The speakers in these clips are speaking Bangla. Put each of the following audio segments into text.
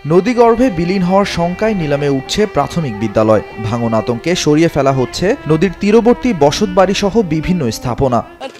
নদীগর্ভে বিলীন হওয়ার শঙ্কায় নিলামে উঠছে প্রাথমিক বিদ্যালয়। ভাঙন আতঙ্কে সরিয়ে ফেলা হচ্ছে নদীর তীরবর্তী বসতবাড়ি সহ বিভিন্ন স্থাপনা।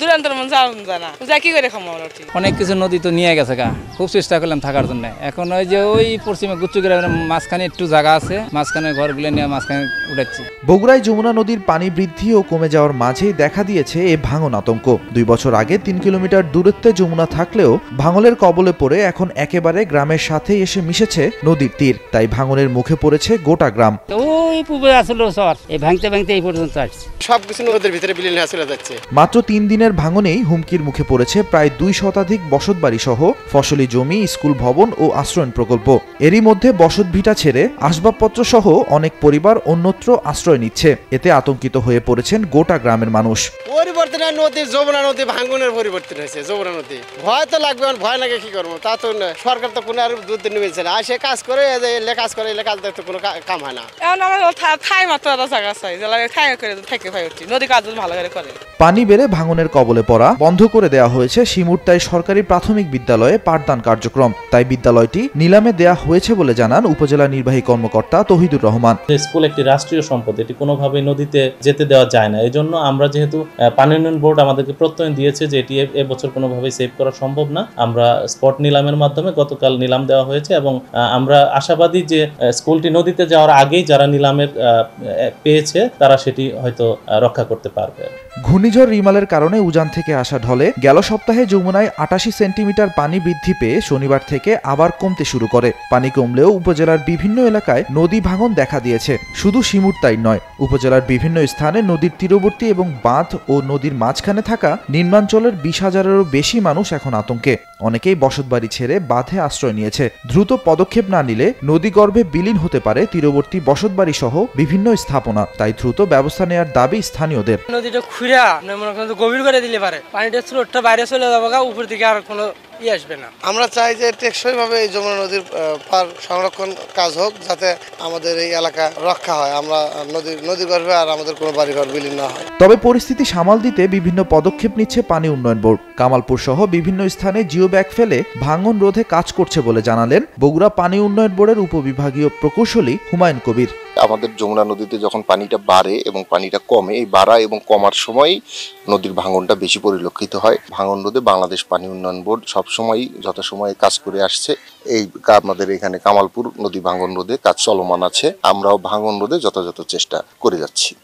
অনেক কিছু নদী তো নিয়ে গেছে গা, খুব চেষ্টা করলাম থাকার জন্য। এখন ওই যে ওই পশ্চিমে গুচ্ছ গ্রামের মাঝখানে একটু জায়গা আছে, মাঝখানে ঘরগুলো নিয়ে মাঝখানে উঠাচ্ছি। বগুড়ায় যমুনা নদীর পানি বৃদ্ধি ও কমে যাওয়ার মাঝেই দেখা দিয়েছে এ ভাঙন আতঙ্ক। 2 বছর আগে 3 কিলোমিটার দূরত্বে যমুনা থাকলেও ভাঙনের কবলে পড়ে এখন একেবারে গ্রামের সাথে এসে মিশেছে নদীর তীর। তাই ভাঙনের মুখে পড়েছে গোটা গ্রাম। ওই পূর্বে আসলে শহর এই ভাঙতে ভাঙতে এই পর্যন্ত আসছে, সবকিছু নদীর ভিতরে বিলীন হয়ে চলে যাচ্ছে। মাত্র 3 দিনের ভাঙনেই হুমকির মুখে পড়েছে প্রায় 2 শতাধিক বসতবাড়ি সহ ফসলি জমি, স্কুল ভবন ও আশ্রয়ণ প্রকল্প। এরই মধ্যে বসত ভিটা ছেড়ে আসবাবপত্র সহ অনেক পরিবার অন্যত্র আশ্রয় নিচ্ছে। এতে আতঙ্কিত হয়ে পড়েছেন গোটা গ্রামের মানুষ। পরিবর্তন নদীর যমুনা নদী ভাঙনের পরিবর্তন হয়েছে। যমুনা নদী ভয় তো লাগবে, ভয় লাগে কি করবো, তা তো সরকার তো কোনো আর দুধ নেমেছে না। আসে কাজ করে কাজ করে কাজ দেখতে কোনো কাম হয় না। এখন আমার ঠাই মাত্র জায়গা চাই, ঠাই করে থেকে ভাই উঠছি, নদী কাজ ভালো করে করে। পানি বেড়ে ভাঙনের কবলে পড়া বন্ধ করে দেওয়া হয়েছে শিমুরতাই সরকারি প্রাথমিক বিদ্যালয়ে পাঠদান কার্যক্রম। তাই বিদ্যালয়টি নিলামে দেয়া হয়েছে বলে জানান উপজেলা নির্বাহী কর্মকর্তা তৌহিদুর রহমান। স্কুল একটি রাষ্ট্রীয় সম্পদ, এটি কোনোভাবে নদীতে যেতে দেওয়া যায় না। এই জন্য আমরা যেহেতু পানি উন্নয়ন বোর্ড আমাদেরকে প্রত্যয়ন দিয়েছে যে এটি এবছর কোনোভাবেই সেভ করা সম্ভব না, আমরা স্পট নিলামের মাধ্যমে গতকাল নিলাম দেওয়া হয়েছে এবং আমরা আশাবাদী যে স্কুলটি নদীতে যাওয়ার আগেই যারা নিলামের পেয়েছে তারা সেটি হয়তো রক্ষা করতে পারবে। ঘূর্ণিঝড় রিমালের কারণে উজান থেকে আসা ঢলে গেল সপ্তাহে যমুনায় 88 সেন্টিমিটার পানি বৃদ্ধি পেয়ে শনিবার থেকে আবার কমতে শুরু করে। পানি কমলেও উপজেলার বিভিন্ন এলাকায় নদী ভাঙন দেখা দিয়েছে। শুধু শিমুরতাই নয়, উপজেলার বিভিন্ন স্থানে নদীর তীরবর্তী এবং বাঁধ ও নদীর মাঝখানে থাকা নিম্নাঞ্চলের 20,000-এরও বেশি মানুষ এখন আতঙ্কে। অনেকেই বসতবাড়ি ছেড়ে বাঁধে আশ্রয় নিয়েছে। দ্রুত পদক্ষেপ না নিলে নদীগর্ভে বিলীন হতে পারে তীরবর্তী বসতবাড়ি সহ বিভিন্ন স্থাপনা। তাই দ্রুত ব্যবস্থা নেওয়ার দাবি স্থানীয়দের। নদীটা খুঁড়া মনে করেন গভীর করে দিলে পারে, পানিটা স্রোতটা বাইরে চলে যাবে, উপর দিকে আর কোনো আসবে না। আমরা চাই যে টেকসই ভাবে এই যমুনা নদীর পার সংরক্ষণ কাজ হোক, যাতে আমাদের এই এলাকা রক্ষা হয়, আমরা নদী গর্ভে আর আমাদের কোনো বাড়িঘর বিলীন না হয়। তবে পরিস্থিতি সামাল দিতে বিভিন্ন পদক্ষেপ নিচ্ছে পানি উন্নয়ন বোর্ড। কামালপুর সহ বিভিন্ন স্থানে জিও ব্যাগ ফেলে ভাঙন রোধে কাজ করছে বলে জানালেন বগুড়া পানি উন্নয়ন বোর্ডের উপবিভাগীয় প্রকৌশলী হুমায়ুন কবির। আমাদের যমুনা নদীতে যখন পানিটা বাড়ে এবং পানিটা কমে, এই বাড়া এবং কমার সময়ই নদীর ভাঙনটা বেশি পরিলক্ষিত হয়। ভাঙন রোধে বাংলাদেশ পানি উন্নয়ন বোর্ড সবসময়ই যথাসময়ে কাজ করে আসছে। এই আমাদের এখানে কামালপুর নদী ভাঙন রোধে কাজ চলমান আছে। আমরাও ভাঙন রোধে যথাযথ চেষ্টা করে যাচ্ছি।